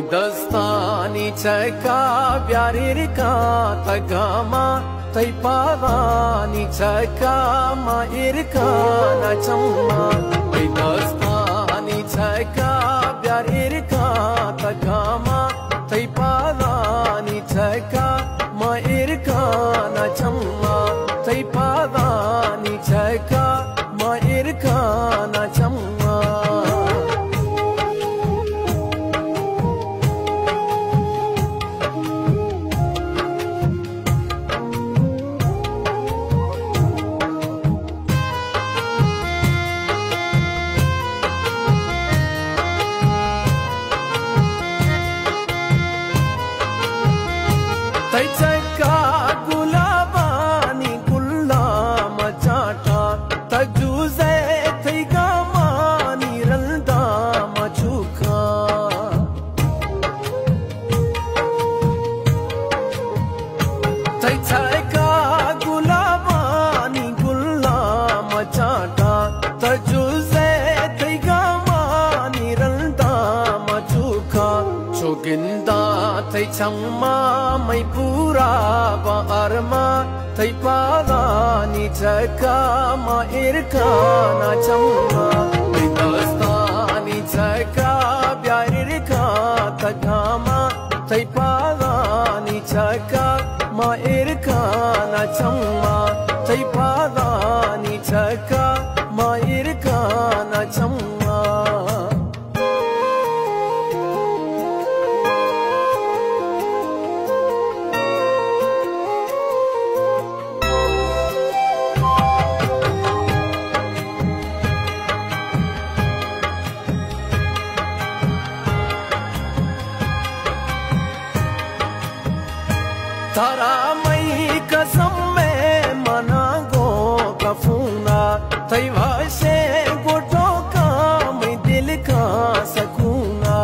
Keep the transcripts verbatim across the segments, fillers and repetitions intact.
दस्तानी चका ब्यारिरका तगामा तै पावानी चका मा इरका ना चम्मा मै दस्तानी चका ब्यारिरका तगामा तै पावानी चका मा इरका ना चम्मा तै पावानी चका मा इरका ना चम्मा तै चका गुलाबानी गुल्ला मचाटा तजुजे तै गामानी रंदा मचुका तै चका गुलाबानी गुल्ला मचाटा तजुजे तै गामानी रंदा मचुका चोगिंदा तै चम्मा मै पूरा बारमा तै पावानी चका मा इरका ना चम्मा मै दस्तानी चका ब्यारिरका तगामा तै पावानी चका मा इरका ना चम्मा तै पावानी चका मा इरका ना चम्मा तारा मई कसम में मना गो कफूना तै वाशे गोटो का मैं दिल का सकूना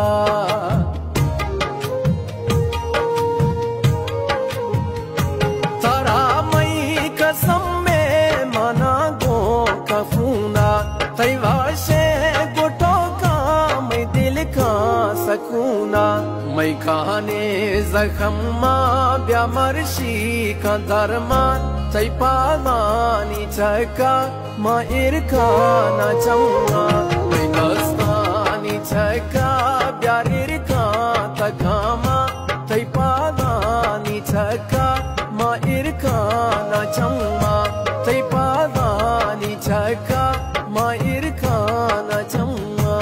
तारा मई कसम में मना गो कफूना तै वाशे गोटो का मैं दिल का सकूना मै खाने जख्मा ब्यामर्शी का धर्मा तै पावानी चका मा इरका ना चम्मा मै दस्तानी चका ब्यारिरका तगामा तै पावानी चका मा इरका ना चम्मा तै पावानी चका मा इरका ना चम्मा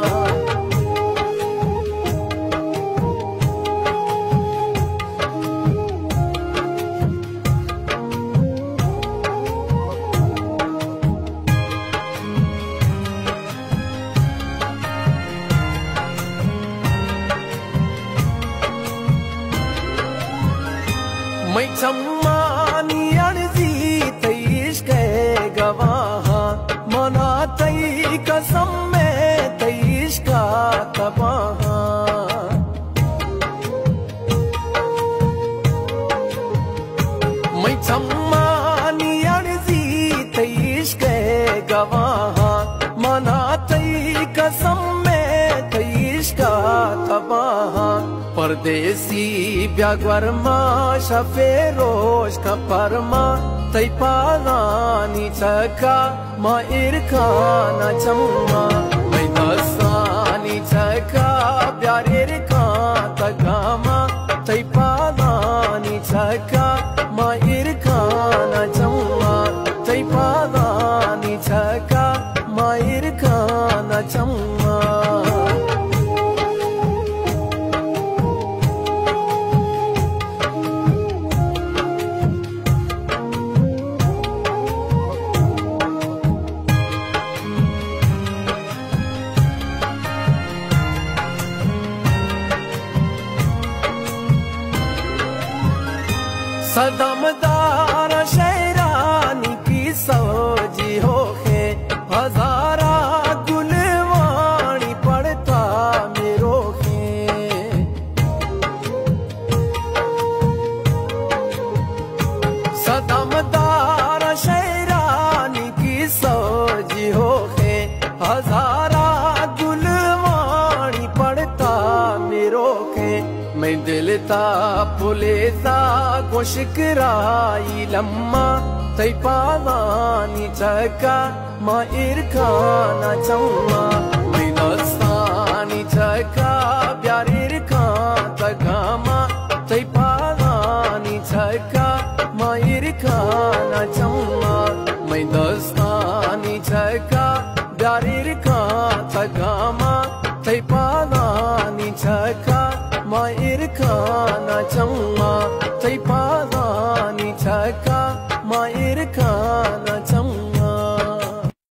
मै चम्मानी अर्जी तै इश्क गवाह मना तै कसम में तै इश्क तबाह मै चम्मानी अर्जी तै इश्क गवाह मना तै कसम में तै इश्क तबाह परदेसी ब्यागवर्मा शफेरोश का परमा तै पावानी चका मा इरका ना चम्मा मै दस्तानी चका ब्यारिरका तगामा तै पावानी चका मा इरका ना चम्मा तै पावानी चका मा इरका ना चम्मा सदमदार शहरानी की सौजी हो है हजारा गुलवाणी पड़ता मेरो है सदमदार शहरानी की सौजी हो है हजारा गुलवाणी पड़ता मेरो खे मैं दिल ता पुले ता गोशिकराई लम्मा तई पावानी चका मा इरखाना चम्मा मैं नस्तानी चका प्यार इरखा तगामा तई पावानी चका मा इरखाना चम्मा मैं नस्तानी चका प्यार इरखा तगामा तई पावानी चका मा इरखाना चम्मा तई